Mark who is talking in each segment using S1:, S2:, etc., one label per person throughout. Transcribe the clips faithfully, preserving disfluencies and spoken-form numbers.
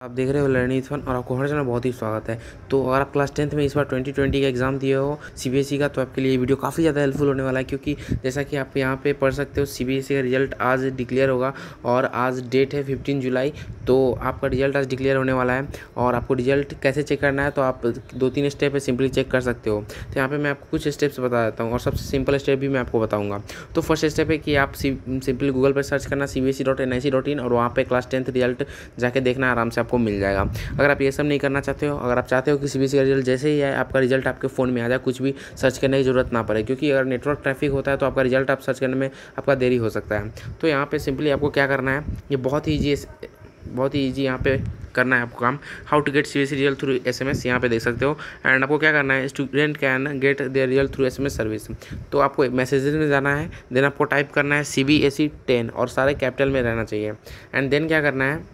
S1: आप देख रहे हो लर्निंग वन और आपको हर चैनल बहुत ही स्वागत है। तो अगर आप क्लास टेंथ में इस बार ट्वेंटी ट्वेंटी का एग्जाम दिए हो सीबीएसई का, तो आपके लिए ये वीडियो काफ़ी ज़्यादा हेल्पफुल होने वाला है, क्योंकि जैसा कि आप यहाँ पे पढ़ सकते हो सीबीएसई का रिजल्ट आज डिक्लेयर होगा और आज डेट है फिफ्टीन जुलाई। तो आपका रिजल्ट आज डिक्लेयर होने वाला है और आपको रिजल्ट कैसे चेक करना है, तो आप दो तीन स्टेप है सिंपली चेक कर सकते हो। तो यहाँ पर मैं आपको कुछ स्टेप्स बता देता हूँ और सबसे सिंपल स्टेप भी मैं आपको बताऊँगा। तो फर्स्ट स्टेप है कि आप सिंपली गूगल पर सर्च करना C B S E dot N I C dot in और वहाँ पे क्लास टेंथ रिजल्ट जाके देखना, आराम से आपको मिल जाएगा। अगर आप ये सब नहीं करना चाहते हो, अगर आप चाहते हो कि सीबीएसई का रिजल्ट जैसे ही आए आपका रिजल्ट आपके फ़ोन में आ जाए, कुछ भी सर्च करने की ज़रूरत ना पड़े, क्योंकि अगर नेटवर्क ट्रैफिक होता है तो आपका रिजल्ट आप सर्च करने में आपका देरी हो सकता है। तो यहाँ पे सिंपली आपको क्या करना है, ये बहुत ही ईजी बहुत ही ईजी यहाँ पे करना है आपको काम। How to get CBSE result through SMS, यहाँ पे देख सकते हो। एंड आपको क्या करना है, student can get their result through SMS service. तो आपको मैसेजेस में जाना है, देन आपको टाइप करना है सीबीएसई टेन और सारे कैपिटल में रहना चाहिए। एंड देन क्या करना है,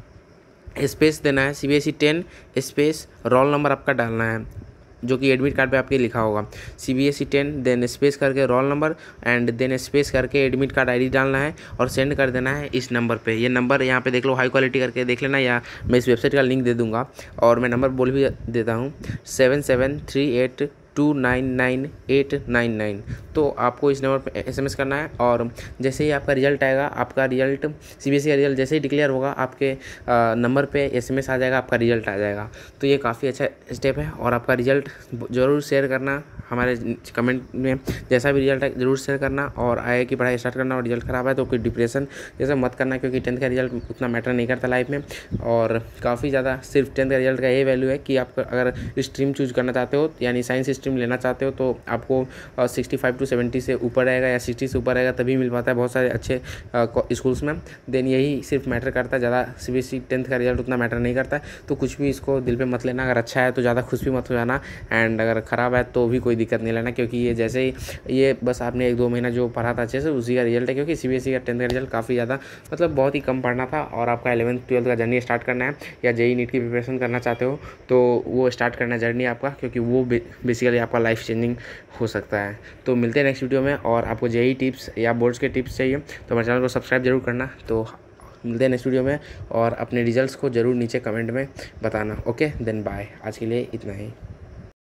S1: स्पेस देना है CBSE ten space roll number आपका डालना है, जो कि एडमिट कार्ड पे आपके लिखा होगा सीबीएसई टेन, देन स्पेस करके roll number and then space करके एडमिट कार्ड आईडी डालना है और सेंड कर देना है इस नंबर पे। ये नंबर यहाँ पे देख लो, हाई क्वालिटी करके देख लेना, या मैं इस वेबसाइट का लिंक दे दूँगा और मैं नंबर बोल भी देता हूँ, seven seven three eight two nine nine eight nine nine. तो आपको इस नंबर पे एसएमएस करना है और जैसे ही आपका रिजल्ट आएगा, आपका रिजल्ट सीबीएसई का रिजल्ट जैसे ही डिक्लेयर होगा, आपके नंबर पे एसएमएस आ जाएगा, आपका रिजल्ट आ जाएगा। तो ये काफ़ी अच्छा स्टेप है और आपका रिजल्ट ज़रूर शेयर करना हमारे कमेंट में, जैसा भी रिजल्ट है ज़रूर शेयर करना और आगे की पढ़ाई स्टार्ट करना। और रिजल्ट ख़राब है तो कोई डिप्रेशन जैसा मत करना, क्योंकि टेंथ का रिजल्ट उतना मैटर नहीं करता लाइफ में। और काफ़ी ज़्यादा सिर्फ टेंथ का रिजल्ट का ये वैल्यू है कि आप अगर स्ट्रीम चूज करना चाहते हो, यानी साइंस स्ट्रीम लेना चाहते हो, तो आपको सिक्सटी फाइव टू सेवेंटी से ऊपर रहेगा या सिक्सटी से ऊपर रहेगा तभी मिल पाता है बहुत सारे अच्छे स्कूल्स में। देन यही सिर्फ मैटर करता है, ज़्यादा सीबीएसई टेंथ का रिजल्ट उतना मैटर नहीं करता है। तो कुछ भी इसको दिल पे मत लेना, अगर अच्छा है तो ज़्यादा खुश भी मत हो जाना, एंड अगर ख़राब है तो भी कोई दिक्कत नहीं लेना, क्योंकि ये जैसे ही ये बस आपने एक दो महीना जो पढ़ा था अच्छे से उसी का रिजल्ट है। क्योंकि सीबीएसई का टेंथ का रिजल्ट काफ़ी ज़्यादा मतलब बहुत ही कम पढ़ना था और आपका इलेवंथ ट्वेल्थ का जर्नी स्टार्ट करना है, या जेई नीट की प्रिपरेशन करना चाहते हो तो वो स्टार्ट करना है जर्नी आपका, क्योंकि वो बेसिकली आपका लाइफ चेंजिंग हो सकता है। तो मिलते हैं नेक्स्ट वीडियो में। और आपको जेई टिप्स या बोर्ड्स के टिप्स चाहिए तो हमारे चैनल को सब्सक्राइब जरूर करना। तो मिलते हैं नेक्स्ट वीडियो में और अपने रिजल्ट्स को ज़रूर नीचे कमेंट में बताना। ओके देन बाय, आज के लिए इतना ही।